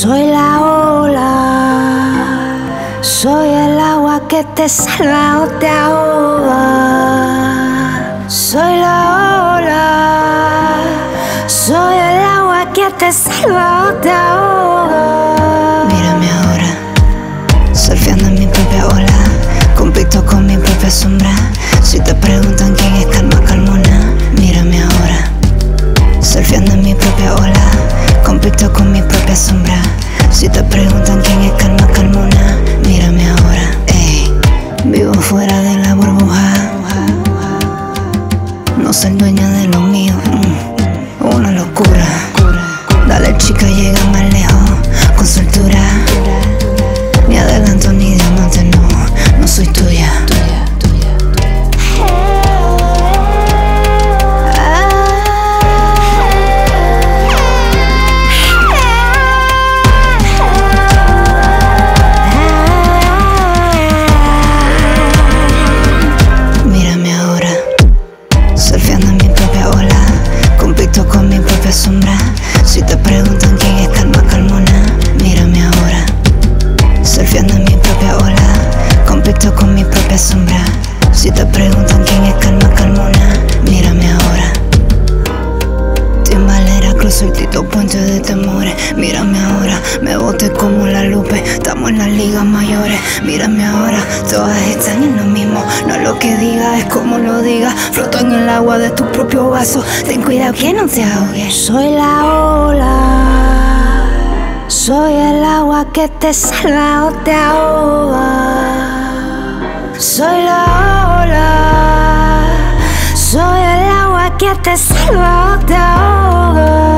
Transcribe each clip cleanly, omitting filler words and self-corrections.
Soy la ola, soy el agua que te salva o te ahoga. Soy la ola, soy el agua que te salva o te ahoga. Mírame ahora, surfeando en mi propia ola, compito con mi propia sombra. Si te preguntan quién es Calma Carmona, mírame ahora, surfeando en mi propia ola, compito con mi propia sombra. Si te preguntan quién es Calma Carmona, mírame ahora. Ey, vivo fuera de la burbuja, no soy dueña de lo mío, una locura. Dale chica, llega más lejos, con soltura. Ni adelanto ni diamante, no soy tuya. Con mi propia sombra. Si te preguntan quién es Calma Carmona, mírame ahora, surfeando en mi propia ola, compito con mi propia sombra. Si te preguntan quién es Calma Carmona, mírame ahora. Timbalera, cruzo el Tito Puente de temores. Mírame ahora, me boté como la Lupe. Estamos en las ligas mayores. Mírame ahora, todas están en lo mismo. No lo que diga, es como lo diga. Floto en el agua de tu propio vaso. Ten cuidado que no te ahogues. Soy la ola, soy el agua que te salva o te ahoga. Soy la ola, soy el agua que te salva o te ahoga.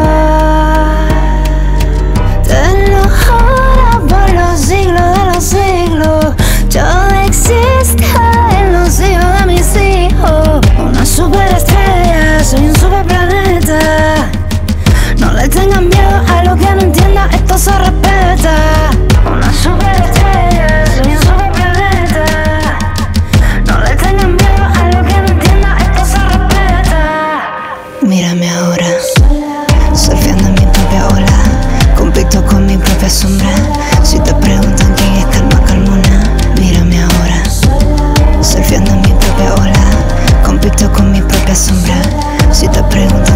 Te lo juro por los siglos de los siglos, yo existo en los hijos de mis hijos. Una superestrella, soy un superplaneta. No le tengan miedo a lo que no entienda, esto se respeta. Una superestrella, soy un superplaneta. No le tengan miedo a lo que no entienda, esto se respeta. Mírame ahora, surfeando en mi propia ola, compito con mi propia sombra. Si te preguntan quién es Calma Carmona, mírame ahora, surfeando en mi propia ola, compito con mi propia sombra. Si te preguntan